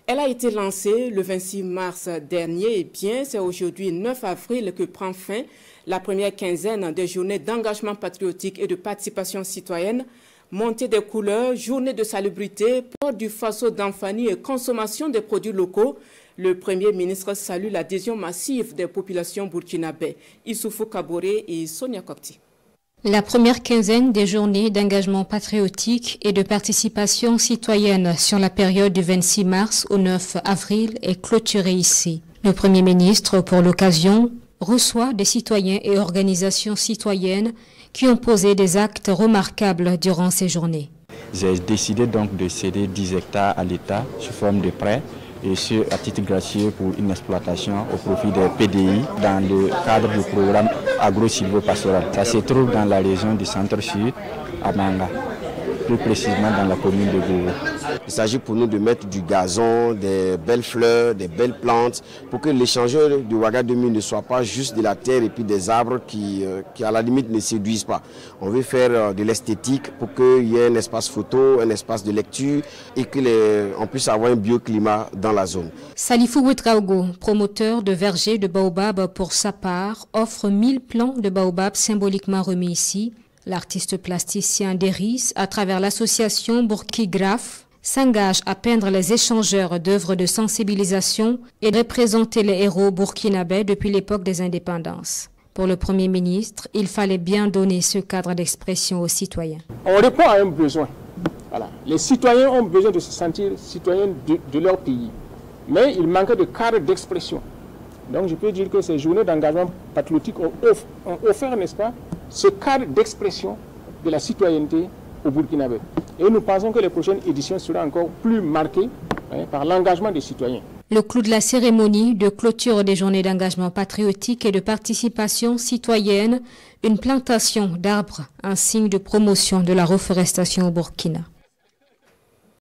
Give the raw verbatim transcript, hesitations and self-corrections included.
Elle a été lancée le vingt-six mars dernier et bien c'est aujourd'hui neuf avril que prend fin la première quinzaine des journées d'engagement patriotique et de participation citoyenne, montée des couleurs, journée de salubrité, port du faso d'Amfani et consommation des produits locaux. Le Premier ministre salue l'adhésion massive des populations burkinabè. Issoufou Kaboré et Sonia Kopti. La première quinzaine des journées d'engagement patriotique et de participation citoyenne sur la période du vingt-six mars au neuf avril est clôturée ici. Le Premier ministre, pour l'occasion, reçoit des citoyens et organisations citoyennes qui ont posé des actes remarquables durant ces journées. J'ai décidé donc de céder dix hectares à l'État sous forme de prêt et ce à titre gracieux pour une exploitation au profit des P D I dans le cadre du programme agro-silvo-pastoral. Ça se trouve dans la région du centre-sud, à Manga, plus précisément dans la commune de Gourou. Il s'agit pour nous de mettre du gazon, des belles fleurs, des belles plantes, pour que l'échangeur du Ouagadougou ne soit pas juste de la terre et puis des arbres qui, euh, qui à la limite ne séduisent pas. On veut faire euh, de l'esthétique pour qu'il y ait un espace photo, un espace de lecture et qu'on puisse avoir un bioclimat dans la zone. Salifou Ouetraogo, promoteur de vergers de baobab pour sa part, offre mille plants de baobab symboliquement remis ici. L'artiste plasticien Deris, à travers l'association Bourkigraphe, s'engage à peindre les échangeurs d'œuvres de sensibilisation et de représenter les héros burkinabè depuis l'époque des indépendances. Pour le Premier ministre, il fallait bien donner ce cadre d'expression aux citoyens. On répond à un besoin. Voilà. Les citoyens ont besoin de se sentir citoyens de, de leur pays. Mais il manquait de cadre d'expression. Donc je peux dire que ces journées d'engagement patriotique ont, off, ont offert, n'est-ce pas, ce cadre d'expression de la citoyenneté au Burkinabè. Et nous pensons que les prochaines éditions seront encore plus marquées hein, par l'engagement des citoyens. Le clou de la cérémonie de clôture des journées d'engagement patriotique et de participation citoyenne, une plantation d'arbres, un signe de promotion de la reforestation au Burkina.